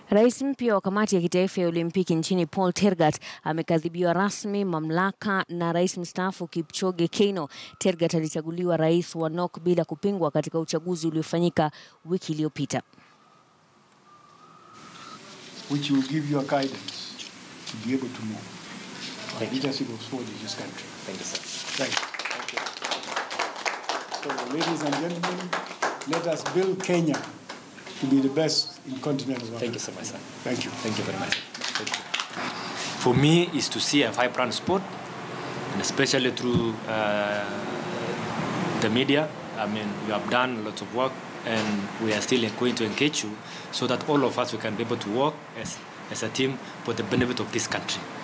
Rais mpya wa kamati ya kitaifa ya Olimpiki nchini Paul Tergat amekadhibiwa rasmi mamlaka na rais mstaafu Kipchoge Keino. Tergat alichaguliwa rais wa NOCK bila kupingwa katika uchaguzi uliofanyika wiki iliyopita. Which will give you a guidance to be able to move. The leadership of sport in this country. Thank you, sir. Thank you. So, ladies and gentlemen, let us build Kenya to be the best in continental Africa. Thank you so much, sir. Thank you. Thank you very much. Thank you. For me, is to see a vibrant sport, and especially through the media. I mean, you have done lots of work, and we are still going to engage you so that all of us we can be able to work as a team for the benefit of this country.